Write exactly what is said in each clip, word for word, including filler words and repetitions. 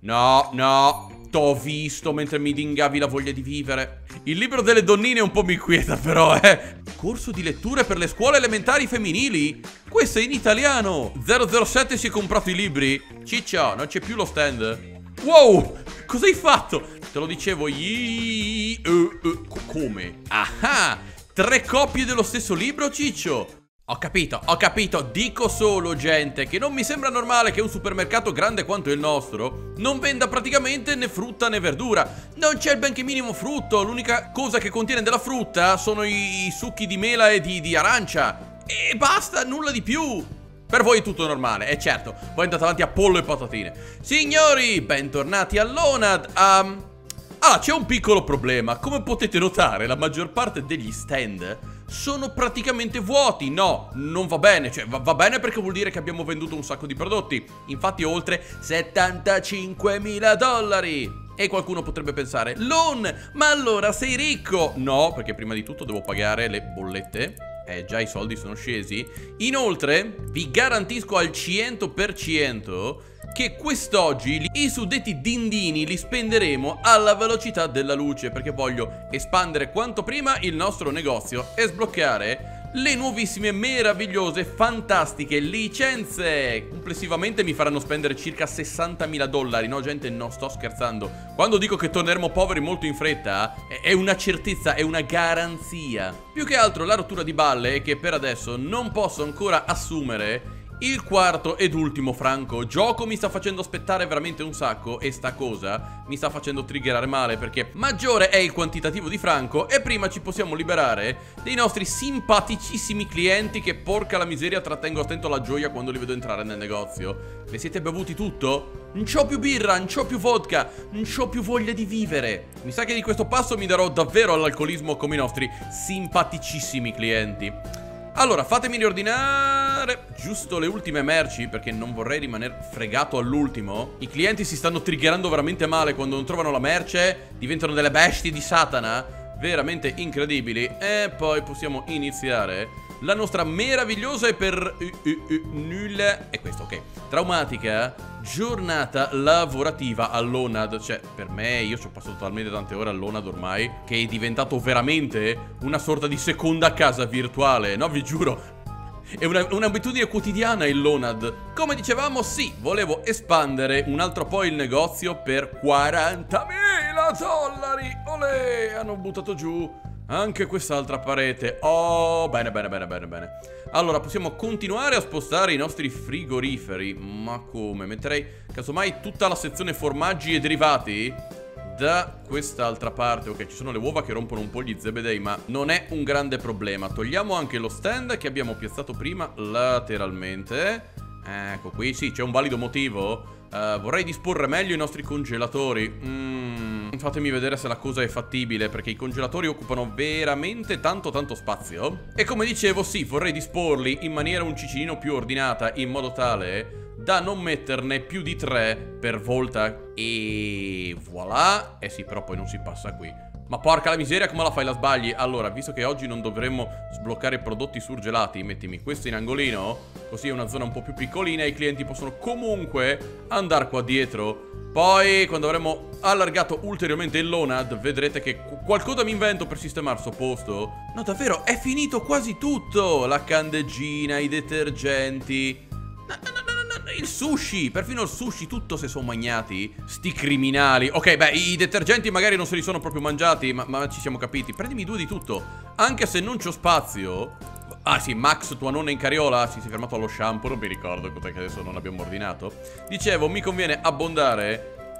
No, no, t'ho visto mentre mi dingavi la voglia di vivere. Il libro delle donnine un po' mi inquieta però, eh. Corso di letture per le scuole elementari femminili? Questo è in italiano. zero zero sette si è comprato i libri? Ciccia, non c'è più lo stand. Wow, cosa hai fatto? Te lo dicevo io. Uh, uh, come? Ah, tre copie dello stesso libro, Ciccio? Ho capito, ho capito, dico solo, gente, che non mi sembra normale che un supermercato grande quanto il nostro non venda praticamente né frutta né verdura. Non c'è il benché minimo frutto, l'unica cosa che contiene della frutta sono i, i succhi di mela e di, di arancia. E basta, nulla di più. Per voi è tutto normale, e certo, voi andate avanti a pollo e patatine. Signori, bentornati all'Onad. Um, ah, c'è un piccolo problema. Come potete notare, la maggior parte degli stand sono praticamente vuoti. No, non va bene. Cioè, va, va bene perché vuol dire che abbiamo venduto un sacco di prodotti. Infatti oltre settantacinquemila dollari. E qualcuno potrebbe pensare: Lon, ma allora sei ricco? No, perché prima di tutto devo pagare le bollette. Eh, già i soldi sono scesi. Inoltre, vi garantisco al cento per cento che quest'oggi i suddetti dindini li spenderemo alla velocità della luce, perché voglio espandere quanto prima il nostro negozio e sbloccare le nuovissime, meravigliose, fantastiche licenze. Complessivamente mi faranno spendere circa sessantamila dollari. No, gente, non sto scherzando. Quando dico che torneremo poveri molto in fretta, è una certezza, è una garanzia. Più che altro la rottura di balle è che per adesso non posso ancora assumere il quarto ed ultimo franco. Gioco mi sta facendo aspettare veramente un sacco e sta cosa mi sta facendo triggerare male, perché maggiore è il quantitativo di franco e prima ci possiamo liberare dei nostri simpaticissimi clienti che, porca la miseria, trattengo a stento la gioia quando li vedo entrare nel negozio. Vi siete bevuti tutto? Non c'ho più birra, non c'ho più vodka, non c'ho più voglia di vivere. Mi sa che di questo passo mi darò davvero all'alcolismo come i nostri simpaticissimi clienti. Allora, fatemi riordinare giusto le ultime merci, perché non vorrei rimanere fregato all'ultimo. I clienti si stanno triggerando veramente male quando non trovano la merce. Diventano delle bestie di Satana, veramente incredibili. E poi possiamo iniziare la nostra meravigliosa e per uh, uh, uh, nulla, è questo, ok, traumatica giornata lavorativa all'Onad. Cioè, per me, io ci ho passato talmente tante ore all'Onad ormai che è diventato veramente una sorta di seconda casa virtuale. No, vi giuro, è un'abitudine quotidiana il l'Onad. Come dicevamo, sì, volevo espandere un altro po' il negozio per quarantamila dollari. Olè, hanno buttato giù anche quest'altra parete. Oh, bene, bene, bene, bene, bene. Allora, possiamo continuare a spostare i nostri frigoriferi. Ma come? Metterei casomai tutta la sezione formaggi e derivati da quest'altra parte. Ok, ci sono le uova che rompono un po' gli zebedei, ma non è un grande problema. Togliamo anche lo stand che abbiamo piazzato prima lateralmente. Ecco qui, sì, c'è un valido motivo. Uh, vorrei disporre meglio i nostri congelatori. mm, Fatemi vedere se la cosa è fattibile, perché i congelatori occupano veramente tanto tanto spazio. E come dicevo, sì, vorrei disporli in maniera un cicinino più ordinata, in modo tale da non metterne più di tre per volta. E voilà. Eh sì, però poi non si passa qui. Ma porca la miseria, come la fai, la sbagli? Allora, visto che oggi non dovremmo sbloccare prodotti surgelati, mettimi questo in angolino, così è una zona un po' più piccolina e i clienti possono comunque andare qua dietro. Poi, quando avremo allargato ulteriormente il l'Onad, vedrete che qualcosa mi invento per sistemare sto posto. No, davvero, è finito quasi tutto. La candeggina, i detergenti. No, no, no, no, no, il sushi, perfino il sushi, tutto se sono magnati. Sti criminali. Ok, beh, i detergenti magari non se li sono proprio mangiati, ma, ma ci siamo capiti. Prendimi due di tutto, anche se non c'ho spazio. Ah sì, Max, tua nonna in carriola. Si, si è fermato allo shampoo, non mi ricordo cos'è che adesso non abbiamo ordinato. Dicevo, mi conviene abbondare.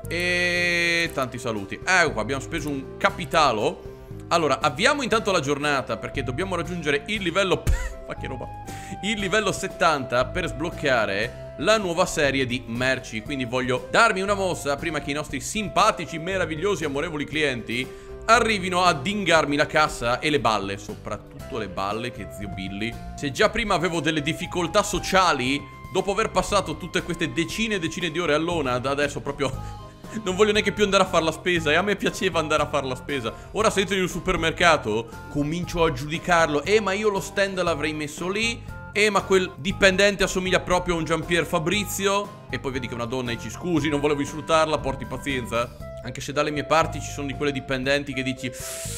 E tanti saluti. Ecco qua, abbiamo speso un capitalo. Allora, avviamo intanto la giornata, perché dobbiamo raggiungere il livello ma che roba il livello settanta per sbloccare la nuova serie di merci. Quindi voglio darmi una mossa prima che i nostri simpatici, meravigliosi, amorevoli clienti arrivino a dingarmi la cassa e le balle. Soprattutto le balle, che zio Billy. Se già prima avevo delle difficoltà sociali dopo aver passato tutte queste decine e decine di ore all'Onad, adesso proprio non voglio neanche più andare a fare la spesa. E a me piaceva andare a fare la spesa. Ora se entro in un supermercato comincio a giudicarlo. Eh, ma io lo stand l'avrei messo lì Eh, ma quel dipendente assomiglia proprio a un Giampier Fabrizio. E poi vedi che è una donna e ci scusi, non volevo insultarla, porti pazienza. Anche se dalle mie parti ci sono di quelle dipendenti che dici...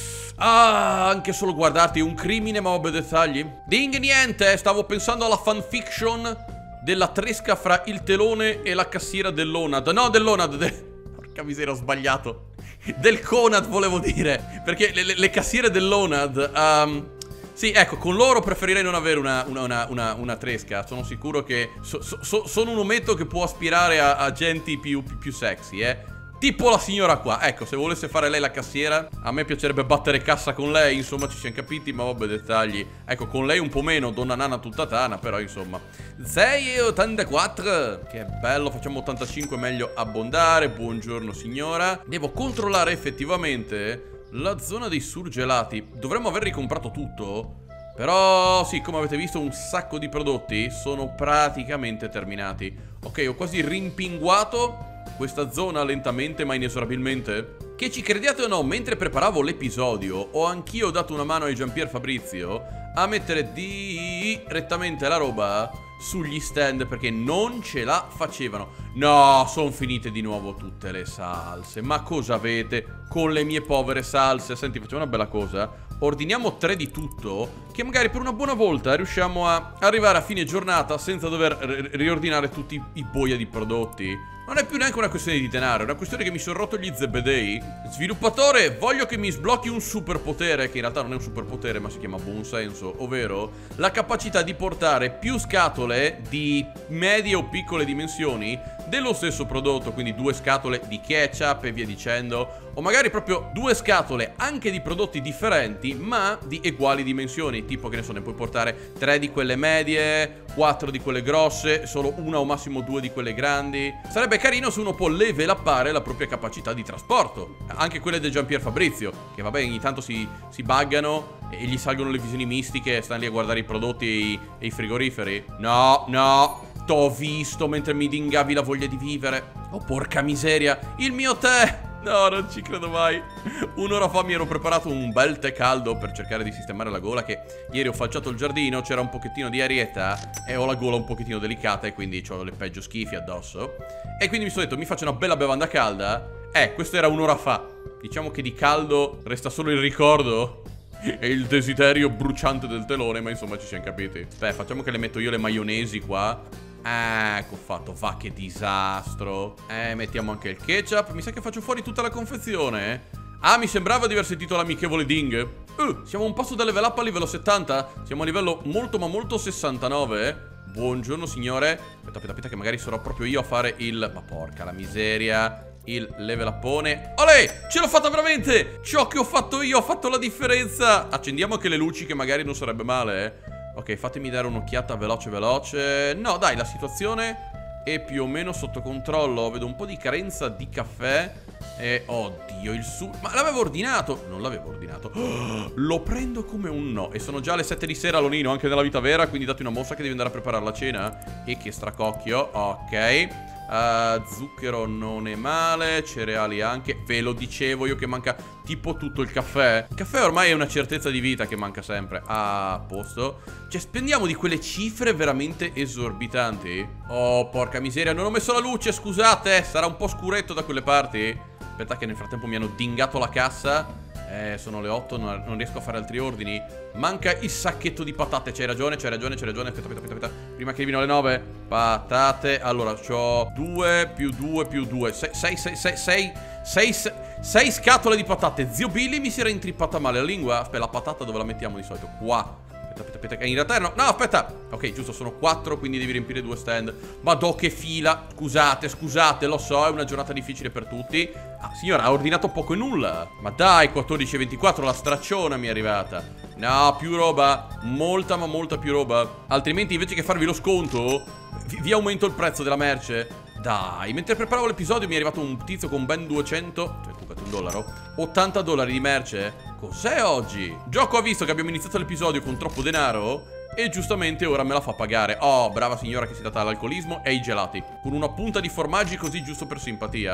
Ah, anche solo guardarti è un crimine, ma vabbè, dettagli. Ding, niente, stavo pensando alla fanfiction della tresca fra il telone e la cassiera dell'Onad. No, dell'Onad, de... porca miseria, ho sbagliato. Del Conad volevo dire, perché le, le, le cassiere dell'Onad... Um... Sì, ecco, con loro preferirei non avere una, una, una, una, una tresca. Sono sicuro che so, so, sono un ometto che può aspirare a, a genti più, più, più sexy, eh. Tipo la signora qua. Ecco, se volesse fare lei la cassiera, a me piacerebbe battere cassa con lei. Insomma, ci siamo capiti, ma vabbè, dettagli. Ecco, con lei un po' meno, donna nana tutta tana, però insomma. sei e ottantaquattro. Che bello, facciamo ottantacinque, meglio abbondare. Buongiorno signora. Devo controllare effettivamente la zona dei surgelati. Dovremmo aver ricomprato tutto, però sì, come avete visto un sacco di prodotti sono praticamente terminati. Ok, ho quasi rimpinguato questa zona lentamente ma inesorabilmente. Che ci crediate o no, mentre preparavo l'episodio ho anch'io dato una mano ai Giampier Fabrizio a mettere direttamente la roba sugli stand perché non ce la facevano. No, sono finite di nuovo tutte le salse. Ma cosa avete con le mie povere salse? Senti, facciamo una bella cosa. Ordiniamo tre di tutto, che magari per una buona volta riusciamo a arrivare a fine giornata senza dover riordinare tutti i boia di prodotti. Non è più neanche una questione di denaro, è una questione che mi sono rotto gli zebedei. Sviluppatore, voglio che mi sblocchi un superpotere, che in realtà non è un superpotere ma si chiama buonsenso, ovvero la capacità di portare più scatole di medie o piccole dimensioni dello stesso prodotto, quindi due scatole di ketchup e via dicendo, o magari proprio due scatole anche di prodotti differenti ma di uguali dimensioni, tipo che ne so, ne puoi portare tre di quelle medie, quattro di quelle grosse, solo una o massimo due di quelle grandi. Sarebbe carino se uno può levelapare la propria capacità di trasporto, anche quelle del Giampier Fabrizio, che vabbè ogni tanto si, si buggano e gli salgono le visioni mistiche e stanno lì a guardare i prodotti e i, e i frigoriferi. No, no, t'ho visto mentre mi dingavi la voglia di vivere. Oh porca miseria, il mio tè! No, non ci credo mai. Un'ora fa mi ero preparato un bel tè caldo per cercare di sistemare la gola, che ieri ho falciato il giardino, c'era un pochettino di arietta e ho la gola un pochettino delicata e quindi ho le peggio schifi addosso. E quindi mi sono detto, mi faccio una bella bevanda calda. Eh, questo era un'ora fa. Diciamo che di caldo resta solo il ricordo e il desiderio bruciante del telone, ma insomma ci siamo capiti. Aspetta, facciamo che le metto io le maionesi qua. Ecco fatto, va che disastro. Eh, mettiamo anche il ketchup. Mi sa che faccio fuori tutta la confezione. Ah, mi sembrava di aver sentito l'amichevole ding. uh, Siamo un passo da level up a livello settanta. Siamo a livello molto ma molto sessantanove. Buongiorno signore. Aspetta, aspetta, aspetta che magari sarò proprio io a fare il... Ma porca la miseria. Il level upone. Olè, ce l'ho fatta veramente. Ciò che ho fatto io ha fatto la differenza. Accendiamo anche le luci, che magari non sarebbe male, eh. Ok, fatemi dare un'occhiata veloce veloce. No, dai, la situazione è più o meno sotto controllo. Vedo un po' di carenza di caffè. E, oddio, il su... Ma l'avevo ordinato. Non l'avevo ordinato. Oh, lo prendo come un no. E sono già le sette di sera, Lonino, anche nella vita vera. Quindi dati una mossa che devi andare a preparare la cena. E che stracocchio. Ok. Uh, zucchero non è male. Cereali anche. Ve lo dicevo io che manca tipo tutto il caffè. Il caffè ormai è una certezza di vita che manca sempre. Ah, a posto. Cioè spendiamo di quelle cifre veramente esorbitanti. Oh porca miseria, non ho messo la luce, scusate. Sarà un po' scuretto da quelle parti. Aspetta che nel frattempo mi hanno dingato la cassa. Eh, sono le otto, non, non riesco a fare altri ordini. Manca il sacchetto di patate. C'hai ragione, c'hai ragione, c'hai ragione. Aspetta, aspetta, aspetta, aspetta. Prima che arrivino le nove. Patate. Allora, c'ho due più due più due. sei, sei, sei, sei, sei, sei scatole di patate. Zio Billy mi si era intrippata male la lingua. Aspetta, la patata dove la mettiamo di solito? Qua. Aspetta, aspetta, in realtà no, no, aspetta. Ok, giusto, sono quattro, quindi devi riempire due stand. Madò che fila. Scusate, scusate, lo so, è una giornata difficile per tutti. Ah, signora, ha ordinato poco e nulla. Ma dai, quattordici e ventiquattro, la stracciona mi è arrivata. No, più roba. Molta, ma molta più roba. Altrimenti, invece che farvi lo sconto, vi, vi aumento il prezzo della merce. Dai, mentre preparavo l'episodio mi è arrivato un tizio con ben duecento, cioè bucate un dollaro, ottanta dollari di merce. Cos'è oggi? Gioco ha visto che abbiamo iniziato l'episodio con troppo denaro e giustamente ora me la fa pagare. Oh, brava signora che si è data all'alcolismo e ai gelati, con una punta di formaggi così giusto per simpatia.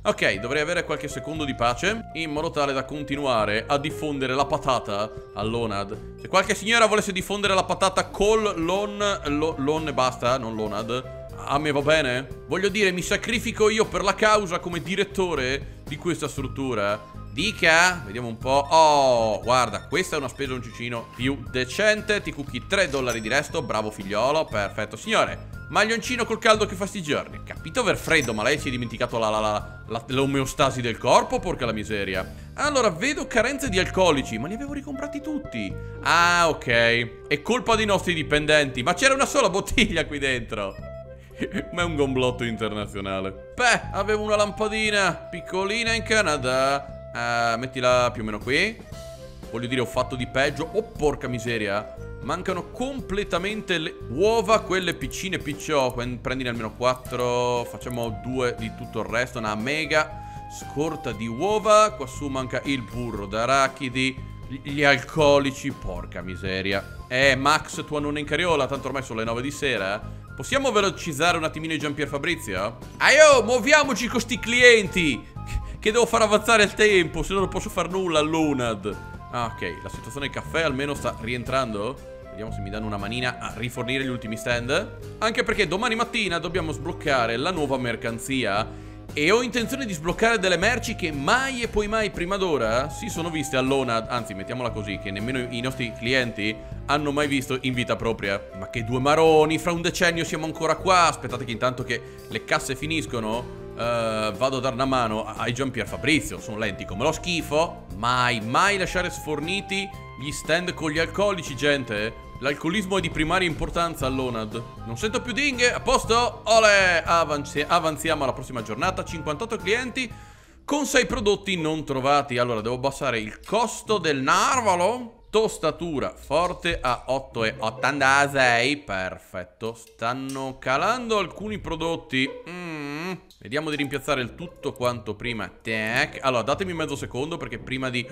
Ok, dovrei avere qualche secondo di pace, in modo tale da continuare a diffondere la patata all'Onad. Se qualche signora volesse diffondere la patata col lon, lo, lon e basta, non l'Onad, a me va bene. Voglio dire, mi sacrifico io per la causa come direttore di questa struttura. Dica, vediamo un po'. Oh, guarda, questa è una spesa un cicino più decente. Ti cucchi tre dollari di resto, bravo figliolo, perfetto. Signore, maglioncino col caldo che fa sti giorni. Capito aver freddo, ma lei si è dimenticato la, la, la, la, l'omeostasi del corpo, porca la miseria. Allora, vedo carenze di alcolici, ma li avevo ricomprati tutti. Ah, ok, è colpa dei nostri dipendenti, ma c'era una sola bottiglia qui dentro. Ma è un gomblotto internazionale. Beh, avevo una lampadina piccolina in Canada. Uh, mettila più o meno qui. Voglio dire, ho fatto di peggio. Oh, porca miseria. Mancano completamente le uova, quelle piccine piccio. Prendine almeno quattro. Facciamo due di tutto il resto. Una mega scorta di uova. Qua su manca il burro d'arachidi, gli alcolici. Porca miseria. Eh, Max, tua nonna in carriola. Tanto ormai sono le nove di sera. Possiamo velocizzare un attimino i Giampier Fabrizio? Aio, muoviamoci con sti clienti, che devo far avanzare il tempo, se no non posso far nulla all'Onad. Ah, ok, la situazione del caffè almeno sta rientrando. Vediamo se mi danno una manina a rifornire gli ultimi stand. Anche perché domani mattina dobbiamo sbloccare la nuova mercanzia. E ho intenzione di sbloccare delle merci che mai e poi mai prima d'ora si sono viste all'Onad. Anzi, mettiamola così, che nemmeno i nostri clienti hanno mai visto in vita propria. Ma che due maroni, fra un decennio siamo ancora qua. Aspettate che intanto che le casse finiscono Uh, vado a dare una mano ai Giampier Fabrizio. Sono lenti come lo schifo. Mai, mai lasciare sforniti gli stand con gli alcolici, gente. L'alcolismo è di primaria importanza all'Onad. Non sento più dinghe, a posto? Ole, avanzi avanziamo alla prossima giornata. cinquantotto clienti con sei prodotti non trovati. Allora, devo abbassare il costo del narvalo. Tostatura forte a otto e ottantasei. Perfetto. Stanno calando alcuni prodotti. mm. Vediamo di rimpiazzare il tutto quanto prima. Tac. Allora, datemi mezzo secondo perché prima di...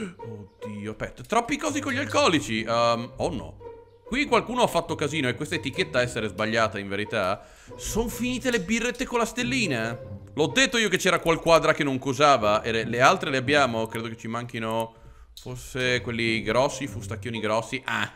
Oddio, aspetta. Troppi cosi con gli alcolici. um, Oh no. Qui qualcuno ha fatto casino e questa etichetta essere sbagliata in verità. Sono finite le birrette con la stellina. L'ho detto io che c'era qual quadra che non cosava. E le altre le abbiamo. Credo che ci manchino... forse quelli grossi, fustacchioni grossi. Ah,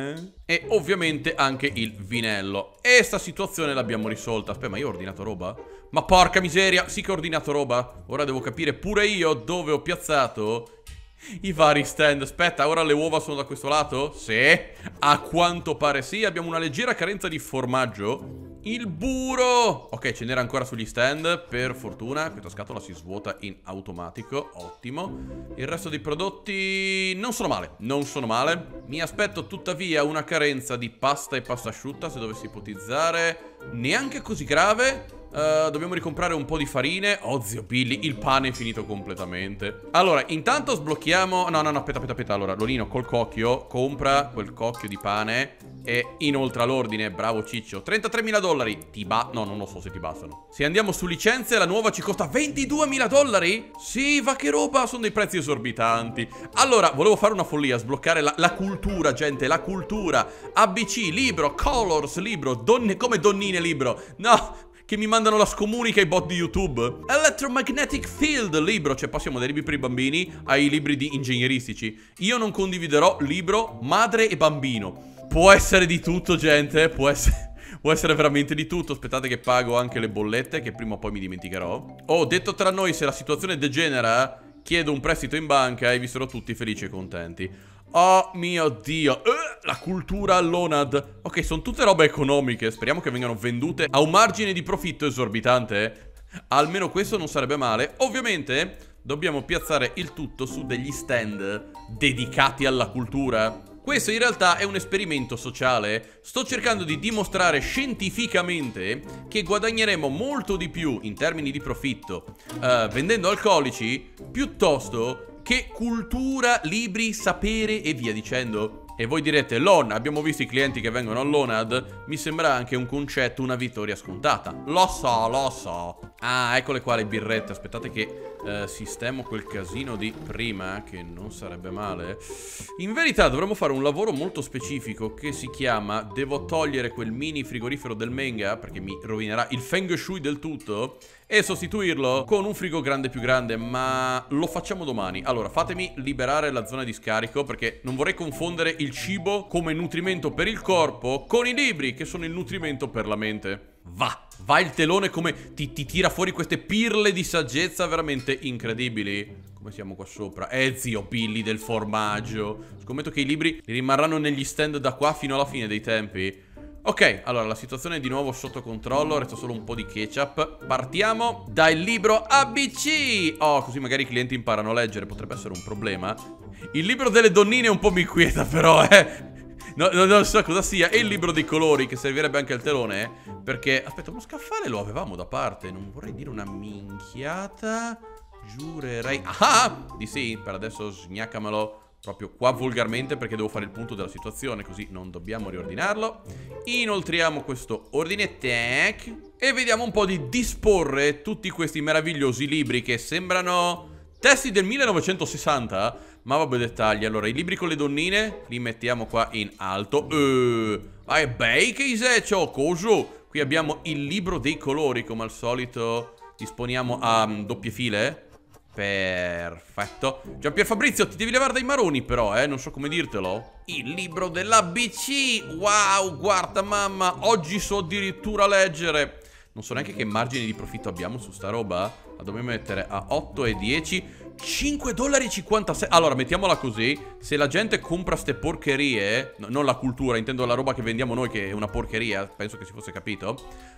e ovviamente anche il vinello. E sta situazione l'abbiamo risolta. Aspetta, ma io ho ordinato roba? Ma porca miseria, sì che ho ordinato roba. Ora devo capire pure io dove ho piazzato i vari stand. Aspetta, ora le uova sono da questo lato? Sì, a quanto pare sì. Abbiamo una leggera carenza di formaggio. Il burro. Ok, ce n'era ancora sugli stand, per fortuna. Questa scatola si svuota in automatico. Ottimo. Il resto dei prodotti non sono male, non sono male. Mi aspetto tuttavia una carenza di pasta e pasta asciutta, se dovessi ipotizzare. Neanche così grave. Uh, dobbiamo ricomprare un po' di farine. Oh zio Billy, il pane è finito completamente. Allora, intanto sblocchiamo... No, no, no, aspetta, aspetta, aspetta. Allora, Lolino col cocchio compra quel cocchio di pane e inoltra l'ordine. Bravo Ciccio. trentatremila dollari. Ti ba... No, non lo so se ti bastano. Se andiamo su licenze, la nuova ci costa ventiduemila dollari? Sì, va che roba, sono dei prezzi esorbitanti. Allora, volevo fare una follia, sbloccare la, la cultura, gente, la cultura. A B C, libro, Colors, libro, donne come donnine, libro. No... che mi mandano la scomunica i bot di YouTube. Electromagnetic Field, libro. Cioè passiamo dai libri per i bambini ai libri di ingegneristici. Io non condividerò libro, madre e bambino. Può essere di tutto, gente. Può essere... può essere veramente di tutto. Aspettate che pago anche le bollette, che prima o poi mi dimenticherò. Oh, detto tra noi, se la situazione degenera, chiedo un prestito in banca e vi sarò tutti felici e contenti. Oh mio Dio, uh, la cultura all'Onad. Ok, sono tutte robe economiche. Speriamo che vengano vendute a un margine di profitto esorbitante. Almeno questo non sarebbe male. Ovviamente dobbiamo piazzare il tutto su degli stand dedicati alla cultura. Questo in realtà è un esperimento sociale. Sto cercando di dimostrare scientificamente che guadagneremo molto di più in termini di profitto uh, vendendo alcolici piuttosto che cultura, libri, sapere e via dicendo. E voi direte, Lon, abbiamo visto i clienti che vengono all'Onad. Mi sembra anche un concetto, una vittoria scontata. Lo so, lo so. Ah, eccole qua le birrette. Aspettate che eh, sistemo quel casino di prima, che non sarebbe male. In verità dovremmo fare un lavoro molto specifico che si chiama: devo togliere quel mini frigorifero del Menga, perché mi rovinerà il feng shui del tutto, e sostituirlo con un frigo grande più grande, ma lo facciamo domani. Allora, fatemi liberare la zona di scarico, perché non vorrei confondere il cibo come nutrimento per il corpo con i libri, che sono il nutrimento per la mente. Va, va il telone come ti, ti tira fuori queste pirle di saggezza veramente incredibili. Come siamo qua sopra? Eh, zio Billy del formaggio. Scommetto che i libri rimarranno negli stand da qua fino alla fine dei tempi. Ok, allora la situazione è di nuovo sotto controllo, resta solo un po' di ketchup. Partiamo dal libro A B C. Oh, così magari i clienti imparano a leggere, potrebbe essere un problema. Il libro delle donnine un po' mi inquieta però, eh. No, no, non so cosa sia. E il libro dei colori, che servirebbe anche al telone, eh? Perché, aspetta, uno scaffale lo avevamo da parte. Non vorrei dire una minchiata. Giurerei. Ah, di sì, per adesso sgnaccamelo proprio qua volgarmente, perché devo fare il punto della situazione, così non dobbiamo riordinarlo. Inoltriamo questo ordine tech e vediamo un po' di disporre tutti questi meravigliosi libri che sembrano testi del millenovecentosessanta, ma vabbè, dettagli. Allora, i libri con le donnine li mettiamo qua in alto. Eh, ma è bei che iseccio, coso. Qui abbiamo il libro dei colori, come al solito disponiamo a um, doppie file. Perfetto. Giampier Fabrizio, ti devi levare dai maroni però, eh, non so come dirtelo. Il libro dell'A B C. Wow, guarda mamma, oggi so addirittura leggere. Non so neanche che margini di profitto abbiamo su sta roba. La dobbiamo mettere a otto e dieci. cinque dollari e cinquantasei. Allora, mettiamola così. Se la gente compra ste porcherie, no, non la cultura, intendo la roba che vendiamo noi, che è una porcheria, penso che si fosse capito,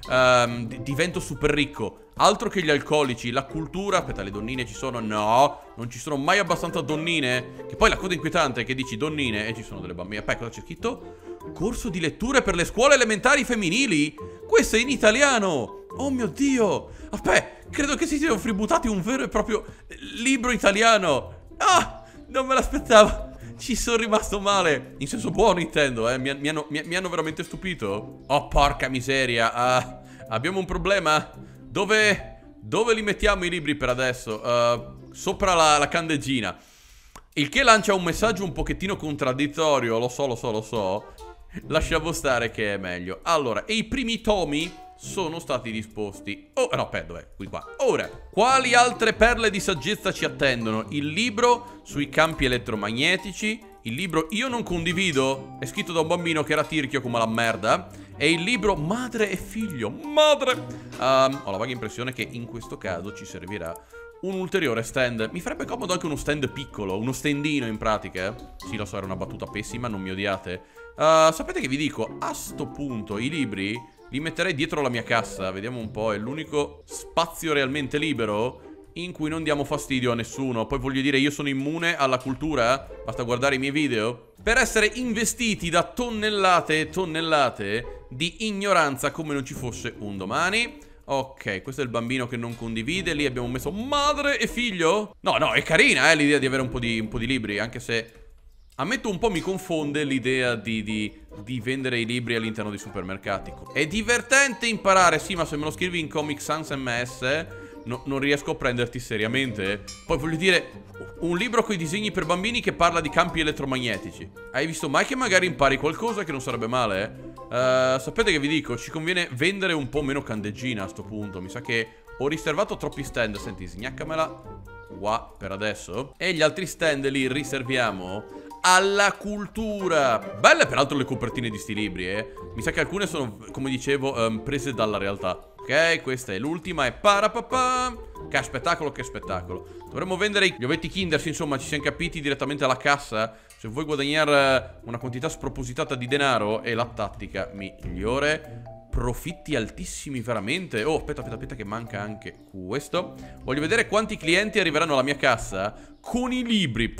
um, divento super ricco. Altro che gli alcolici, la cultura. Aspetta, le donnine ci sono? No, non ci sono mai abbastanza donnine. Che poi la cosa inquietante è che dici donnine e ci sono delle bambine. Aspetta, cosa c'è scritto? Corso di letture per le scuole elementari femminili. Questo è in italiano. Oh mio Dio. Aspetta, credo che si siano fributtati un vero e proprio libro italiano. Ah, non me l'aspettavo. Ci sono rimasto male. In senso buono intendo, eh. Mi, mi, hanno, mi, mi hanno veramente stupito. Oh, porca miseria. uh, Abbiamo un problema. Dove, dove li mettiamo i libri per adesso? Uh, sopra la, la candeggina. Il che lancia un messaggio un pochettino contraddittorio. Lo so, lo so, lo so. Lasciamo stare che è meglio. Allora, e i primi tomi sono stati disposti. Oh, no, aspetta, dov'è? Qui qua. Ora, quali altre perle di saggezza ci attendono? Il libro sui campi elettromagnetici. Il libro Io non condivido, è scritto da un bambino che era tirchio come la merda. E il libro Madre e figlio. Madre! um, Ho la vaga impressione che in questo caso ci servirà un ulteriore stand. Mi farebbe comodo anche uno stand piccolo, uno standino in pratica. Sì, lo so, era una battuta pessima, non mi odiate. uh, Sapete che vi dico? A sto punto i libri li metterei dietro la mia cassa. Vediamo un po', è l'unico spazio realmente libero in cui non diamo fastidio a nessuno. Poi voglio dire, io sono immune alla cultura, basta guardare i miei video, per essere investiti da tonnellate e tonnellate di ignoranza come non ci fosse un domani. Ok, questo è il bambino che non condivide. Lì abbiamo messo madre e figlio. No, no, è carina, eh, l'idea di avere un po' di, un po' di libri, anche se ammetto un po' mi confonde l'idea di, di, di vendere i libri all'interno dei supermercati. È divertente imparare, sì, ma se me lo scrivi in Comic Sans M S no, non riesco a prenderti seriamente. Poi voglio dire, un libro con i disegni per bambini che parla di campi elettromagnetici. Hai visto mai che magari impari qualcosa, che non sarebbe male, eh? Uh, sapete che vi dico? Ci conviene vendere un po' meno candeggina a sto punto. Mi sa che ho riservato troppi stand. Senti, sgnaccamela qua per adesso. E gli altri stand li riserviamo alla cultura. Belle peraltro le copertine di sti libri, eh. Mi sa che alcune sono, come dicevo, um, prese dalla realtà. Ok, questa è l'ultima e parapapà. Che spettacolo, che spettacolo. Dovremmo vendere gli ovetti Kinder, insomma, ci siamo capiti, direttamente alla cassa. Se vuoi guadagnare una quantità spropositata di denaro è la tattica migliore. Profitti altissimi veramente. Oh, aspetta, aspetta, aspetta che manca anche questo. Voglio vedere quanti clienti arriveranno alla mia cassa con i libri.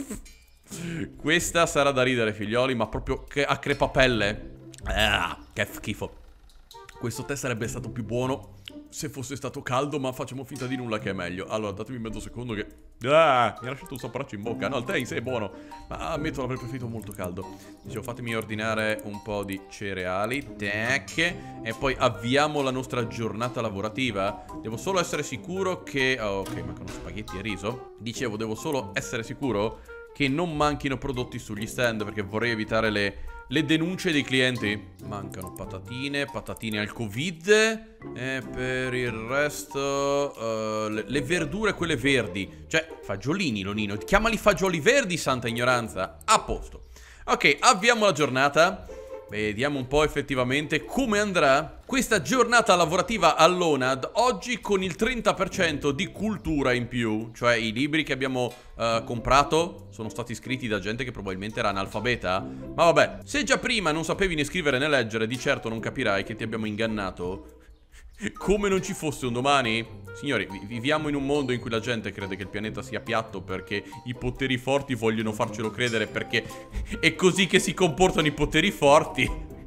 Questa sarà da ridere, figlioli, ma proprio a crepapelle. Ah, che schifo. Questo tè sarebbe stato più buono se fosse stato caldo, ma facciamo finta di nulla che è meglio. Allora, datemi mezzo secondo che... Ah, mi ha lasciato un saporaccio in bocca. No, il tè in sé è buono, ma ammetto l'avrei preferito molto caldo. Dicevo, fatemi ordinare un po' di cereali. Tac. E poi avviamo la nostra giornata lavorativa. Devo solo essere sicuro che... Oh, ok, mancano spaghetti e riso. Dicevo, devo solo essere sicuro che non manchino prodotti sugli stand, perché vorrei evitare le le denunce dei clienti. Mancano patatine, patatine al Covid. E per il resto uh, le, le verdure, quelle verdi. Cioè, fagiolini, Lonino. Chiamali fagioli verdi, santa ignoranza. A posto. Ok, avviamo la giornata. Vediamo un po' effettivamente come andrà questa giornata lavorativa all'Onad. Oggi con il trenta per cento di cultura in più. Cioè i libri che abbiamo uh, comprato sono stati scritti da gente che probabilmente era analfabeta. Ma vabbè, se già prima non sapevi né scrivere né leggere, di certo non capirai che ti abbiamo ingannato come non ci fosse un domani. Signori, viviamo in un mondo in cui la gente crede che il pianeta sia piatto perché i poteri forti vogliono farcelo credere, perché è così che si comportano i poteri forti.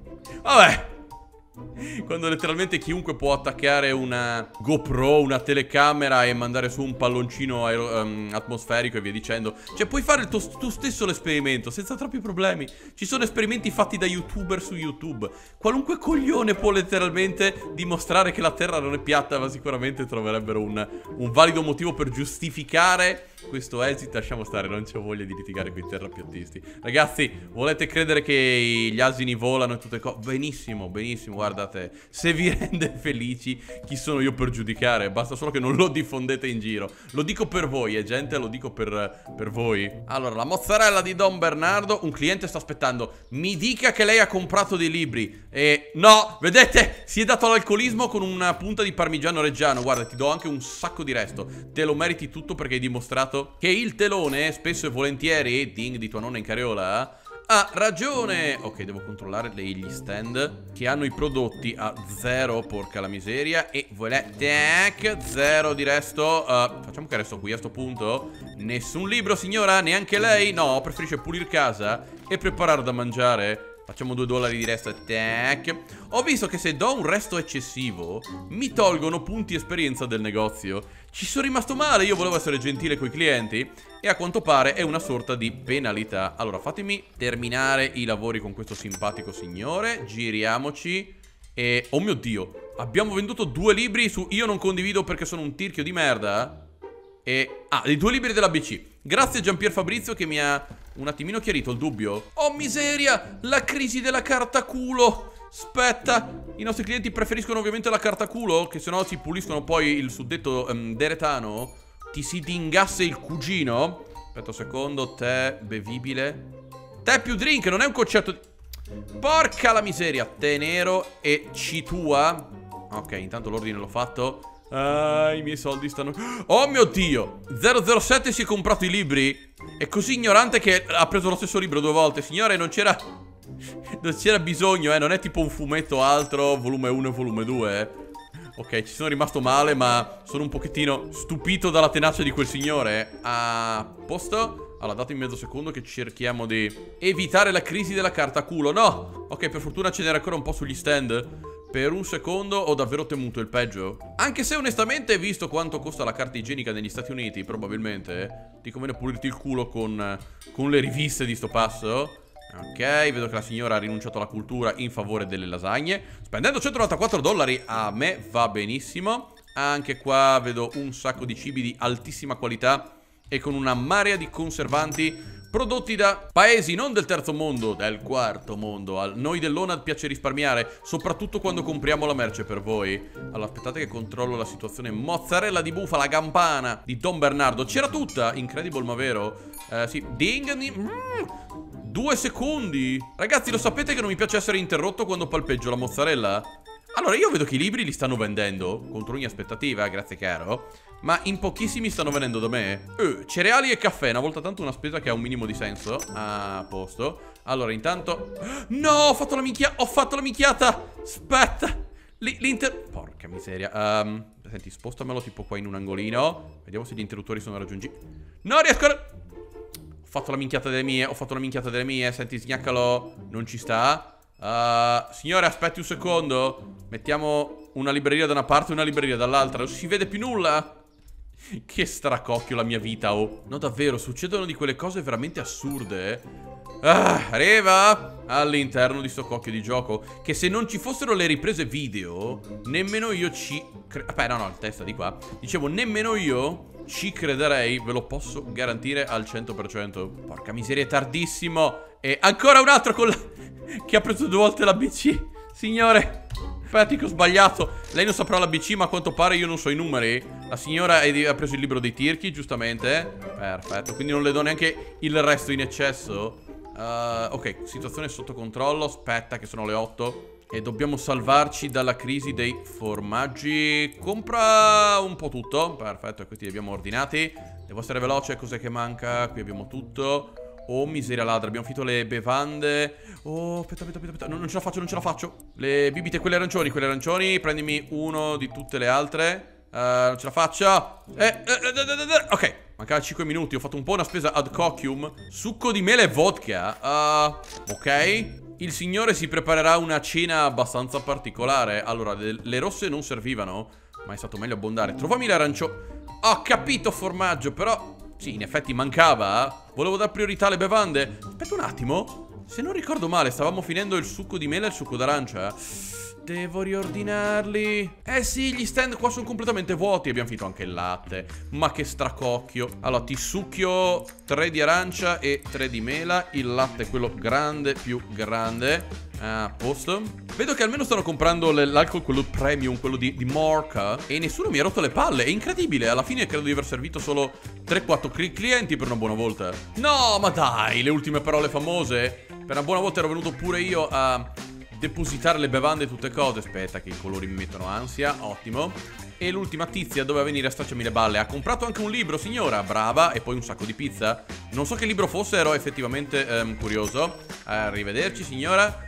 Vabbè, quando letteralmente chiunque può attaccare una GoPro, una telecamera e mandare su un palloncino aer um, atmosferico e via dicendo. Cioè puoi fare il tuo, tu stesso l'esperimento senza troppi problemi. Ci sono esperimenti fatti da YouTuber su YouTube. Qualunque coglione può letteralmente dimostrare che la Terra non è piatta, ma sicuramente troverebbero un, un valido motivo per giustificare questo esito. Lasciamo stare, non c'ho voglia di litigare con i terrapiattisti. Ragazzi, volete credere che gli asini volano e tutte cose? Benissimo, benissimo, guardate, se vi rende felici, chi sono io per giudicare? Basta solo che non lo diffondete in giro. Lo dico per voi, eh gente, lo dico per, per voi. Allora, la mozzarella di Don Bernardo. Un cliente sta aspettando. Mi dica che lei ha comprato dei libri. E no, vedete, si è dato all'alcolismo con una punta di parmigiano reggiano. Guarda, ti do anche un sacco di resto. Te lo meriti tutto perché hai dimostrato che il telone, spesso e volentieri, ding di tua nonna in carriola, ha ragione. Ok, devo controllare gli stand che hanno i prodotti a zero, porca la miseria. E volete zero di resto. uh, Facciamo che resto qui a sto punto. Nessun libro, signora, neanche lei? No, preferisce pulire casa e preparare da mangiare. Facciamo due dollari di resto. Tac. Ho visto che se do un resto eccessivo mi tolgono punti esperienza del negozio. Ci sono rimasto male, io volevo essere gentile coi clienti e a quanto pare è una sorta di penalità. Allora fatemi terminare i lavori con questo simpatico signore. Giriamoci. E oh mio Dio, abbiamo venduto due libri su Io non condivido perché sono un tirchio di merda. E ah, i due libri dell'A B C. Grazie Giampier Fabrizio che mi ha un attimino chiarito il dubbio. Oh miseria, la crisi della carta culo. Aspetta, i nostri clienti preferiscono ovviamente la carta culo, che se no si puliscono poi il suddetto um, deretano. Ti si dingasse il cugino. Aspetta un secondo, tè bevibile. Tè più drink, non è un concetto di... Porca la miseria. Tè nero e citua. Ok, intanto l'ordine l'ho fatto. Ah, i miei soldi stanno... Oh mio Dio, zero zero sette si è comprato i libri. È così ignorante che ha preso lo stesso libro due volte. Signore, non c'era... non c'era bisogno, eh. Non è tipo un fumetto altro, volume uno e volume due, eh. Ok, ci sono rimasto male, ma sono un pochettino stupito dalla tenacia di quel signore. A posto? Allora, datemi mezzo secondo che cerchiamo di evitare la crisi della carta culo. No! Ok, per fortuna ce n'era ancora un po' sugli stand. Per un secondo ho davvero temuto il peggio. Anche se onestamente, visto quanto costa la carta igienica negli Stati Uniti, probabilmente ti conviene pulirti il culo con, con le riviste di sto passo. Ok, vedo che la signora ha rinunciato alla cultura in favore delle lasagne, spendendo centonovantaquattro dollari. A me va benissimo. Anche qua vedo un sacco di cibi di altissima qualità e con una marea di conservanti prodotti da paesi non del terzo mondo, del quarto mondo. A noi dell'Onad piace risparmiare, soprattutto quando compriamo la merce per voi. Allora, aspettate che controllo la situazione. Mozzarella di bufala campana di Don Bernardo. C'era tutta, incredible ma vero. Eh, sì, ding, mm, due secondi. Ragazzi, lo sapete che non mi piace essere interrotto quando palpeggio la mozzarella? Allora, io vedo che i libri li stanno vendendo, contro ogni aspettativa, grazie caro, ma in pochissimi stanno venendo da me. eh, Cereali e caffè, una volta tanto una spesa che ha un minimo di senso. A posto. Allora, intanto... No, ho fatto la minchia... Ho fatto la minchiata. Aspetta. L'inter... Porca miseria. um, Senti, spostamelo tipo qua in un angolino. Vediamo se gli interruttori sono raggiungibili. No, riesco a... Ho fatto la minchiata delle mie. Ho fatto la minchiata delle mie. Senti, sgnaccalo. Non ci sta. Uh, signore, aspetti un secondo. Mettiamo una libreria da una parte e una libreria dall'altra. Non si vede più nulla. Che stracocchio la mia vita, oh. No, davvero, succedono di quelle cose veramente assurde. Ah, arriva all'interno di sto cocchio di gioco che se non ci fossero le riprese video nemmeno io ci... Aspetta, no, no, il testa di qua. Dicevo, nemmeno io ci crederei, ve lo posso garantire al cento per cento. Porca miseria, è tardissimo. E ancora un altro con la... che ha preso due volte la B C. Signore, aspetti che ho sbagliato. Lei non saprà la B C, ma a quanto pare io non so i numeri. La signora ha preso il libro dei tirchi, giustamente. Perfetto, quindi non le do neanche il resto in eccesso. uh, Ok, situazione sotto controllo. Aspetta che sono le otto e dobbiamo salvarci dalla crisi dei formaggi. Compra un po' tutto. Perfetto, e questi li abbiamo ordinati. Devo essere veloce, cos'è che manca? Qui abbiamo tutto. Oh, miseria ladra, abbiamo finito le bevande. Oh, aspetta, aspetta, aspetta, aspetta. No, non ce la faccio, non ce la faccio. Le bibite, quelle arancioni, quelle arancioni. Prendimi uno di tutte le altre. uh, Non ce la faccio. eh, eh, eh, eh, eh, Ok, mancava cinque minuti. Ho fatto un po' una spesa ad cocium. Succo di mele e vodka. uh, Ok. Il signore si preparerà una cena abbastanza particolare. Allora, le, le rosse non servivano, ma è stato meglio abbondare. Trovami l'arancio. Ho capito, formaggio, però sì, in effetti mancava. Volevo dar priorità alle bevande. Aspetta un attimo. Se non ricordo male, stavamo finendo il succo di mele e il succo d'arancia. Devo riordinarli. Eh sì, gli stand qua sono completamente vuoti. Abbiamo finito anche il latte. Ma che stracocchio. Allora, ti succhio tre di arancia e tre di mela. Il latte è quello grande più grande. A posto. Vedo che almeno stanno comprando l'alcol, quello premium, quello di, di Morca. E nessuno mi ha rotto le palle. È incredibile. Alla fine credo di aver servito solo tre quattro clienti per una buona volta. No, ma dai, le ultime parole famose. Per una buona volta ero venuto pure io a depositare le bevande e tutte cose. Aspetta che i colori mi mettono ansia. Ottimo. E l'ultima tizia doveva venire a stracciarmi le balle. Ha comprato anche un libro, signora, brava. E poi un sacco di pizza. Non so che libro fosse, ero effettivamente um, curioso. Arrivederci, signora.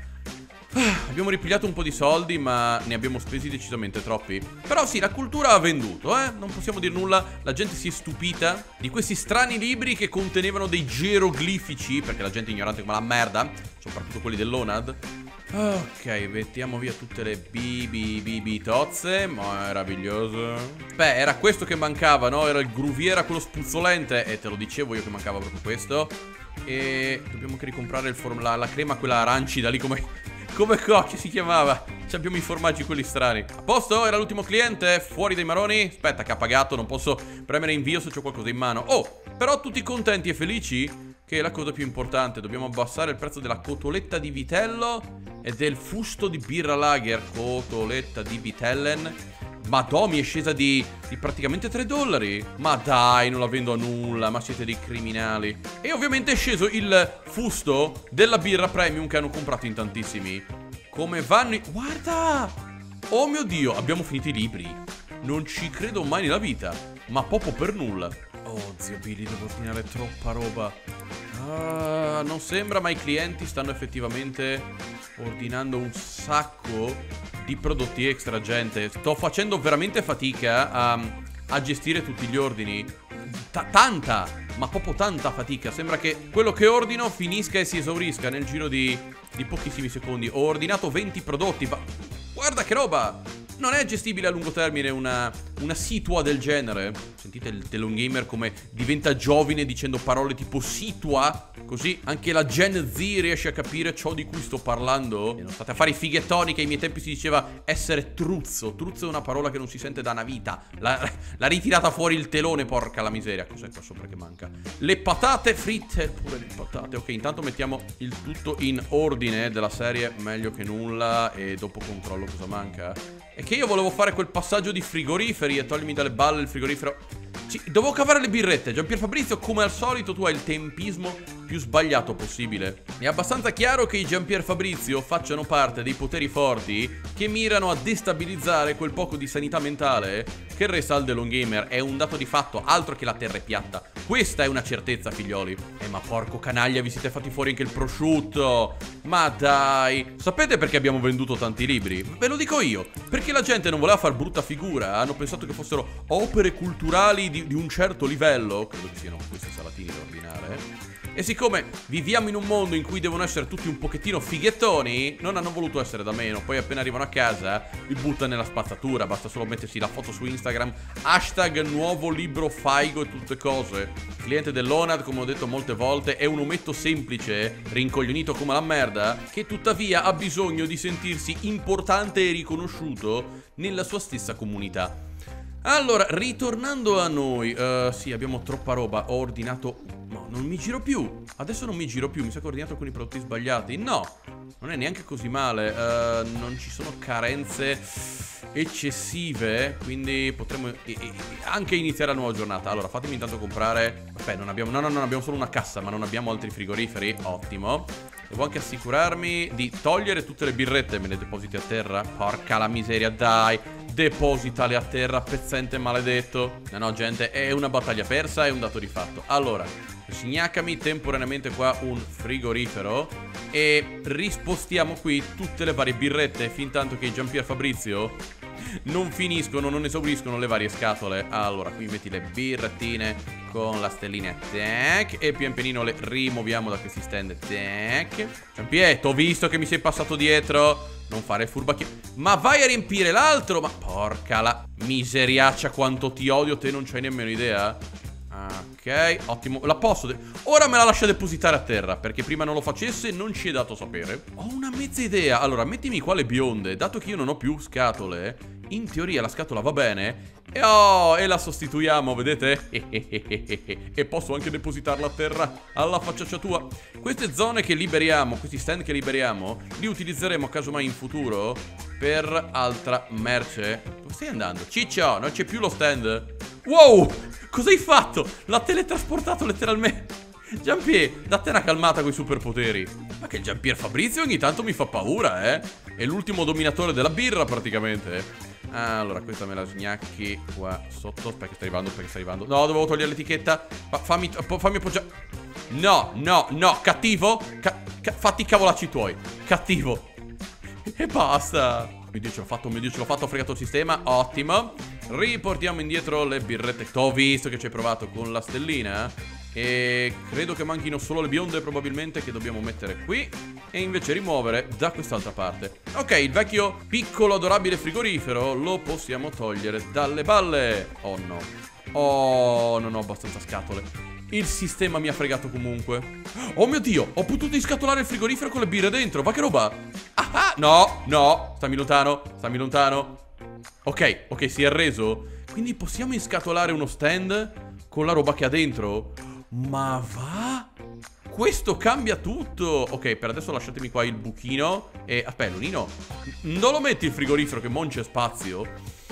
Ah, abbiamo ripigliato un po' di soldi, ma ne abbiamo spesi decisamente troppi. Però sì, la cultura ha venduto, eh. Non possiamo dire nulla. La gente si è stupita di questi strani libri che contenevano dei geroglifici, perché la gente è ignorante come la merda, soprattutto quelli dell'Onad. Ok, mettiamo via tutte le bibi bibi tozze. Meraviglioso. Beh, era questo che mancava, no? Era il gruviera, quello spuzzolente. E te lo dicevo io che mancava proprio questo. E dobbiamo anche ricomprare il form la, la crema, quella arancida lì, come... come cocchio si chiamava? Ci abbiamo i formaggi quelli strani. A posto? Era l'ultimo cliente? Fuori dai maroni? Aspetta che ha pagato, non posso premere invio se c'ho qualcosa in mano. Oh, però tutti contenti e felici? Che è la cosa più importante. Dobbiamo abbassare il prezzo della cotoletta di vitello e del fusto di birra lager. Cotoletta di vitellen. Madò, mi è scesa di, di praticamente tre dollari. Ma dai, non la vendo a nulla. Ma siete dei criminali. E ovviamente è sceso il fusto della birra premium che hanno comprato in tantissimi. Come vanno i... Guarda! Oh mio Dio, abbiamo finito i libri. Non ci credo mai nella vita. Ma proprio per nulla. Oh, zio Billy, devo ordinare troppa roba. Ah, non sembra, ma i clienti stanno effettivamente ordinando un sacco di prodotti extra, gente. Sto facendo veramente fatica a, a gestire tutti gli ordini. Ta tanta, ma proprio tanta fatica. Sembra che quello che ordino finisca e si esaurisca nel giro di, di pochissimi secondi. Ho ordinato venti prodotti, ma guarda che roba! Non è gestibile a lungo termine una, una situa del genere. Sentite il Telongamer come diventa giovine dicendo parole tipo situa. Così anche la Gen Z riesce a capire ciò di cui sto parlando. E non state a fare i fighettoni, che ai miei tempi si diceva essere truzzo. Truzzo è una parola che non si sente da una vita. L'ha ritirata fuori il telone, porca la miseria. Cos'è qua sopra che manca? Le patate fritte. Pure le patate. Ok, intanto mettiamo il tutto in ordine della serie meglio che nulla. E dopo controllo cosa manca. E che io volevo fare quel passaggio di frigoriferi e toglimi dalle balle il frigorifero. Sì, dovevo cavare le birrette. Giampier Fabrizio, come al solito, tu hai il tempismo più sbagliato possibile. È abbastanza chiaro che i Giampier Fabrizio facciano parte dei poteri forti che mirano a destabilizzare quel poco di sanità mentale che resta al Telongamer. È un dato di fatto, altro che la terra è piatta. Questa è una certezza, figlioli. Eh, ma porco canaglia, vi siete fatti fuori anche il prosciutto. Ma dai. Sapete perché abbiamo venduto tanti libri? Ve lo dico io. Perché la gente non voleva far brutta figura. Hanno pensato che fossero opere culturali di, di un certo livello. Credo che siano questi salatini da ordinare. E siccome viviamo in un mondo in cui devono essere tutti un pochettino fighettoni, non hanno voluto essere da meno. Poi appena arrivano a casa li buttano nella spazzatura. Basta solo mettersi la foto su Instagram, hashtag nuovo libro Faigo e tutte cose. Il cliente dell'Onad, come ho detto molte volte, è un ometto semplice, rincoglionito come la merda, che tuttavia ha bisogno di sentirsi importante e riconosciuto nella sua stessa comunità. Allora, ritornando a noi, uh, sì, abbiamo troppa roba. Ho ordinato... non mi giro più. Adesso non mi giro più. Mi sa che ho ordinato alcuni prodotti sbagliati. No, non è neanche così male. uh, Non ci sono carenze eccessive, quindi potremmo e, e, anche iniziare la nuova giornata. Allora, fatemi intanto comprare. Aspetta, non abbiamo, no, no, no, abbiamo solo una cassa, ma non abbiamo altri frigoriferi. Ottimo. Devo anche assicurarmi di togliere tutte le birrette. Me le depositi a terra? Porca la miseria, dai. Depositale a terra, pezzente maledetto. No, no, gente, è una battaglia persa, è un dato di fatto. Allora, sgnacami temporaneamente qua un frigorifero e rispostiamo qui tutte le varie birrette, fin tanto che i Giampier Fabrizio non finiscono, non esauriscono le varie scatole. Allora, qui metti le birrettine con la stellina, tac, e pian pianino le rimuoviamo da questi stand, tac. Giampier, t'ho visto che mi sei passato dietro. Non fare il furbacchio. Ma vai a riempire l'altro. Ma porca la miseriaccia, quanto ti odio, te non c'hai nemmeno idea. Ok, ottimo. La posso ora me la lascia depositare a terra, perché prima non lo facesse non ci è dato sapere. Ho una mezza idea. Allora, mettimi qua le bionde. Dato che io non ho più scatole, in teoria la scatola va bene. E oh, e la sostituiamo, vedete? E posso anche depositarla a terra, alla facciaccia tua. Queste zone che liberiamo, questi stand che liberiamo, li utilizzeremo casomai in futuro per altra merce. Dove stai andando? Ciccio, non c'è più lo stand. Wow, cosa hai fatto? L'ha teletrasportato letteralmente. Giampier, date una calmata con i superpoteri. Ma che il Giampier Fabrizio ogni tanto mi fa paura, eh. È l'ultimo dominatore della birra praticamente. Allora, questa me la sgnacchi qua sotto. Aspetta che sta arrivando, perché sta arrivando. No, dovevo togliere l'etichetta. Fa, fammi, fammi appoggiare. No, no, no, cattivo. Ca ca fatti i cavolacci tuoi. Cattivo. E basta. Mio Dio, ce l'ho fatto, mio Dio, ce l'ho fatto. Ho fregato il sistema, ottimo. Riportiamo indietro le birrette. T'ho visto che ci hai provato con la stellina. E credo che manchino solo le bionde probabilmente, che dobbiamo mettere qui e invece rimuovere da quest'altra parte. Ok, il vecchio piccolo adorabile frigorifero lo possiamo togliere dalle balle. Oh no. Oh, non ho abbastanza scatole. Il sistema mi ha fregato comunque. Oh mio Dio, ho potuto inscatolare il frigorifero con le birre dentro. Ma che roba. Ah, ah. No, no, stammi lontano, stammi lontano. Ok, ok, si è arreso. Quindi possiamo inscatolare uno stand con la roba che ha dentro. Ma va? Questo cambia tutto. Ok, per adesso lasciatemi qua il buchino. E aspetta, Lunino, non lo metti il frigorifero che non c'è spazio.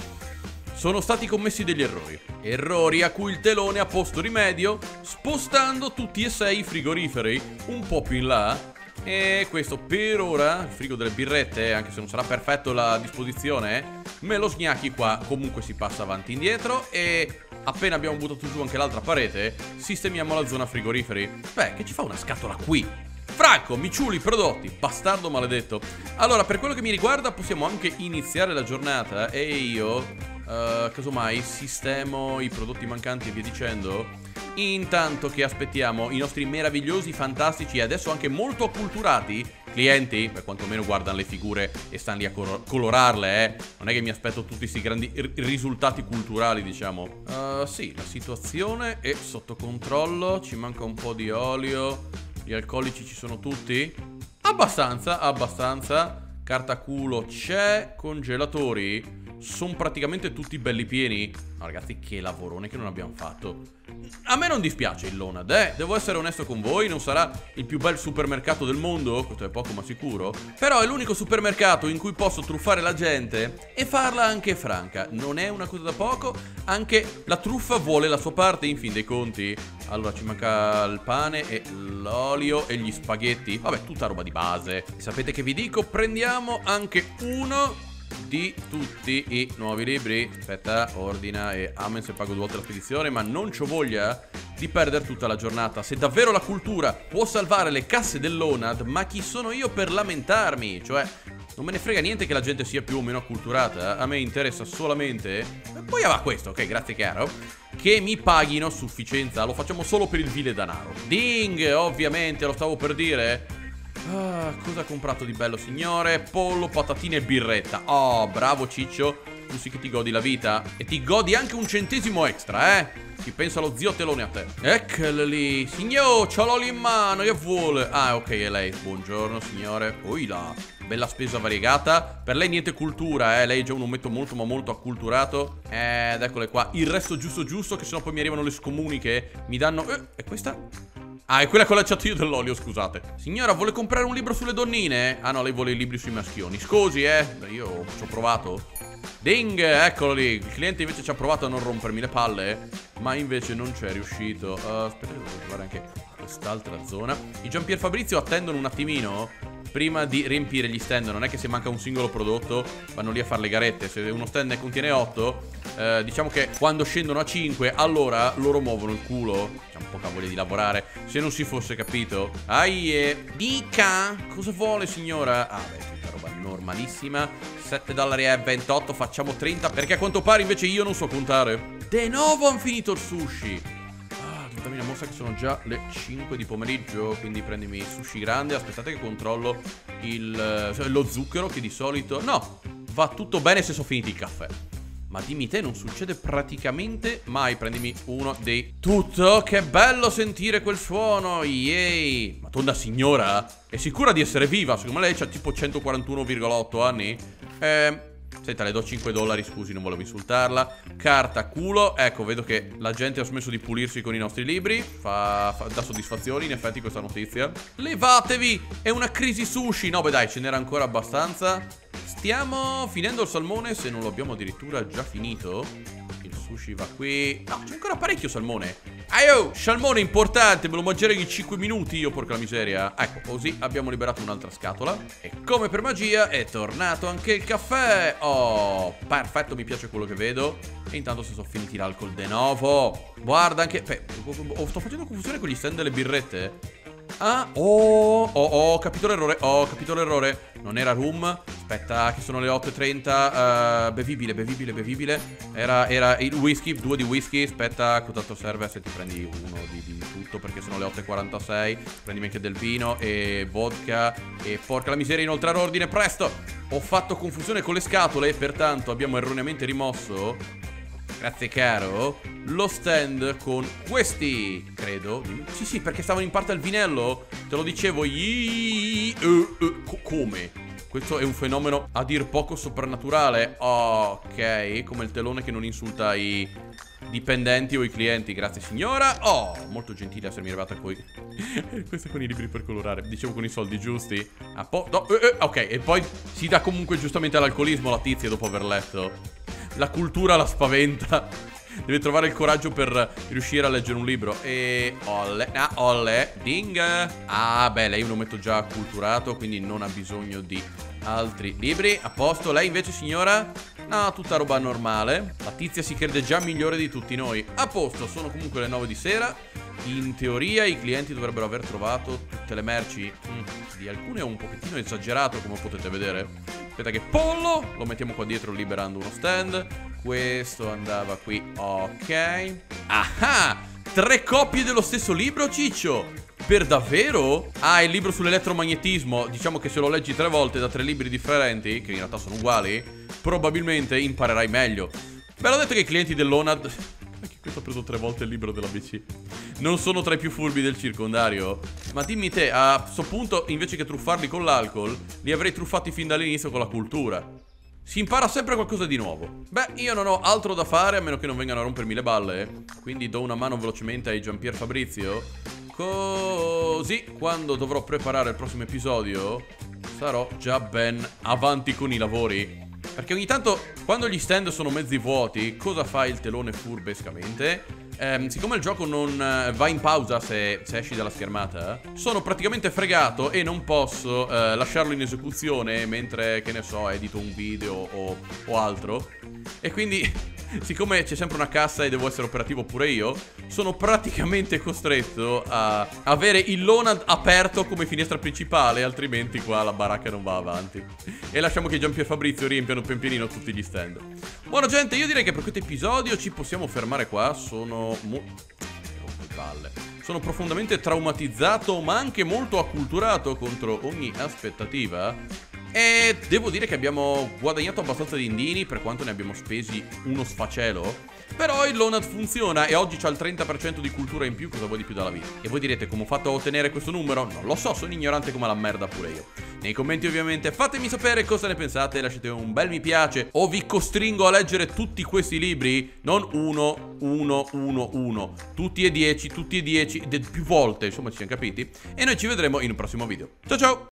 Sono stati commessi degli errori. Errori a cui il telone ha posto rimedio spostando tutti e sei i frigoriferi un po' più in là. E questo per ora, il frigo delle birrette, anche se non sarà perfetto la disposizione, me lo sgnacchi qua. Comunque si passa avanti e indietro. E appena abbiamo buttato giù anche l'altra parete, sistemiamo la zona frigoriferi. Beh, che ci fa una scatola qui? Franco, mi ciuli i prodotti, bastardo maledetto. Allora, per quello che mi riguarda possiamo anche iniziare la giornata. E io, uh, casomai, sistemo i prodotti mancanti e via dicendo, intanto che aspettiamo i nostri meravigliosi, fantastici e adesso anche molto acculturati clienti, per quantomeno guardano le figure e stanno lì a colorarle, eh. Non è che mi aspetto tutti questi grandi risultati culturali, diciamo. Uh, sì, la situazione è sotto controllo, ci manca un po' di olio, gli alcolici ci sono tutti? Abbastanza, abbastanza. Carta culo c'è, congelatori sono praticamente tutti belli pieni. No ragazzi, che lavorone che non abbiamo fatto. A me non dispiace il Lonad, eh. Devo essere onesto con voi, non sarà il più bel supermercato del mondo, questo è poco ma sicuro, però è l'unico supermercato in cui posso truffare la gente e farla anche franca. Non è una cosa da poco, anche la truffa vuole la sua parte in fin dei conti. Allora ci manca il pane e l'olio e gli spaghetti. Vabbè, tutta roba di base. E sapete che vi dico? Prendiamo anche uno di tutti i nuovi libri. Aspetta, ordina e amen se pago due volte la spedizione. Ma non c'ho voglia di perdere tutta la giornata. Se davvero la cultura può salvare le casse dell'Onad, ma chi sono io per lamentarmi? Cioè, non me ne frega niente che la gente sia più o meno acculturata. A me interessa solamente, poi va questo, ok, grazie caro, che mi paghino a sufficienza. Lo facciamo solo per il vile danaro. Ding, ovviamente, lo stavo per dire. Ah, cosa ha comprato di bello, signore? Pollo, patatine e birretta. Oh, bravo Ciccio. Tu sì che ti godi la vita. E ti godi anche un centesimo extra, eh? Ci pensa lo zio Telone a te. Eccolo lì. Signor, c'ho l'olio in mano, che vuole? Ah, ok, è lei. Buongiorno, signore. Oi là. Bella spesa variegata. Per lei niente cultura, eh. Lei è già un ometto molto ma molto acculturato. Ed eccole qua. Il resto giusto giusto, che sennò poi mi arrivano le scomuniche. Mi danno... Eh, e questa? Ah, è quella che ho lanciato io dell'olio, scusate. Signora, vuole comprare un libro sulle donnine? Ah no, lei vuole i libri sui maschioni. Scusi, eh, io ci ho provato. Ding, eccolo lì. Il cliente invece ci ha provato a non rompermi le palle, ma invece non c'è riuscito. uh, Aspettate, devo trovare anche quest'altra zona. I Giampier Fabrizio attendono un attimino prima di riempire gli stand. Non è che se manca un singolo prodotto vanno lì a fare le garette. Se uno stand ne contiene otto, eh, diciamo che quando scendono a cinque, allora loro muovono il culo. C'è un po' cavolo di lavorare. Se non si fosse capito. Aie. Dica, cosa vuole signora? Ah beh, tutta roba normalissima. Sette dollari e ventotto, facciamo trenta, perché a quanto pare invece io non so contare. De nuovo hanno finito il sushi. Mi mostra che sono già le cinque di pomeriggio, quindi prendimi il sushi grande. Aspettate che controllo il, lo zucchero, che di solito... No, va tutto bene se sono finiti il caffè. Ma dimmi te, non succede praticamente mai. Prendimi uno dei... Tutto, che bello sentire quel suono. Yay. Ma tonda signora è sicura di essere viva? Secondo me lei c'ha tipo centoquarantuno virgola otto anni. Eh... Senta, le do cinque dollari, scusi, non volevo insultarla. Carta, culo. Ecco, vedo che la gente ha smesso di pulirsi con i nostri libri. Fa, fa dà soddisfazione, in effetti, questa notizia. Levatevi! È una crisi sushi. No, beh dai, ce n'era ancora abbastanza. Stiamo finendo il salmone, se non lo abbiamo addirittura già finito. Il sushi va qui. No, c'è ancora parecchio salmone. Aio, salmone importante, me lo mangerei in cinque minuti io, porca la miseria. Ecco, così abbiamo liberato un'altra scatola. E come per magia è tornato anche il caffè. Oh, perfetto, mi piace quello che vedo. E intanto si sono finiti l'alcol de nuovo. Guarda anche... Beh, sto facendo confusione con gli stand delle birrette. Ah, oh, oh, oh, capito l'errore, ho capito l'errore. Non era rum, aspetta che sono le otto e trenta. uh, Bevibile, bevibile, bevibile. Era, era il whisky, due di whisky. Aspetta, quanto serve? Se ti prendi uno di, di tutto, perché sono le otto e quarantasei. Prendimi anche del vino e vodka. E porca la miseria, inoltre ordine, presto. Ho fatto confusione con le scatole, pertanto abbiamo erroneamente rimosso, grazie caro, lo stand con questi, credo. Sì sì, perché stavano in parte al vinello. Te lo dicevo. Iii, uh, uh, co come? Questo è un fenomeno a dir poco soprannaturale. Ok, come il telone che non insulta i dipendenti o i clienti. Grazie signora. Oh, molto gentile essermi arrivata poi. Questo con i libri per colorare. Dicevo con i soldi giusti. A po no, eh, eh, ok, e poi si dà comunque giustamente all'alcolismo la tizia dopo aver letto. La cultura la spaventa. Deve trovare il coraggio per riuscire a leggere un libro. E olle, ah, olle, ding. Ah, beh, lei è un ometto già acculturato, quindi non ha bisogno di altri libri. A posto, lei invece signora? No, tutta roba normale. La tizia si crede già migliore di tutti noi. A posto, sono comunque le nove di sera. In teoria i clienti dovrebbero aver trovato tutte le merci. mm, Di alcune è un pochettino esagerato, come potete vedere. Aspetta che pollo lo mettiamo qua dietro liberando uno stand. Questo andava qui, ok. Ah, tre copie dello stesso libro, ciccio? Per davvero? Ah, il libro sull'elettromagnetismo. Diciamo che se lo leggi tre volte da tre libri differenti, che in realtà sono uguali, probabilmente imparerai meglio. Ve l'ho detto che i clienti dell'Onad... Perché questo ha preso tre volte il libro dell'A B C. Non sono tra i più furbi del circondario. Ma dimmi te, a questo punto, invece che truffarli con l'alcol, li avrei truffati fin dall'inizio con la cultura. Si impara sempre qualcosa di nuovo. Beh, io non ho altro da fare, a meno che non vengano a rompermi le balle. Quindi do una mano velocemente ai Giampier Fabrizio. Così, quando dovrò preparare il prossimo episodio, sarò già ben avanti con i lavori. Perché ogni tanto, quando gli stand sono mezzi vuoti, cosa fa il telone furbescamente? Eh, siccome il gioco non eh, va in pausa se, se esci dalla schermata, sono praticamente fregato e non posso eh, lasciarlo in esecuzione mentre, che ne so, edito un video o, o altro. E quindi, siccome c'è sempre una cassa e devo essere operativo pure io, sono praticamente costretto a avere il Lonad aperto come finestra principale, altrimenti qua la baracca non va avanti. E lasciamo che Giampier Fabrizio riempiano pian pianino tutti gli stand. Buona gente, io direi che per questo episodio ci possiamo fermare qua. Sono mo... Sono profondamente traumatizzato, ma anche molto acculturato contro ogni aspettativa. E devo dire che abbiamo guadagnato abbastanza dindini, per quanto ne abbiamo spesi uno sfacelo. Però il Lonad funziona e oggi c'ha il trenta per cento di cultura in più, cosa vuoi di più dalla vita? E voi direte, come ho fatto a ottenere questo numero? Non lo so, sono ignorante come la merda pure io. Nei commenti ovviamente fatemi sapere cosa ne pensate, lasciate un bel mi piace o vi costringo a leggere tutti questi libri, non uno, uno, uno, uno, tutti e dieci, tutti e dieci, più volte, insomma ci siamo capiti. E noi ci vedremo in un prossimo video. Ciao ciao!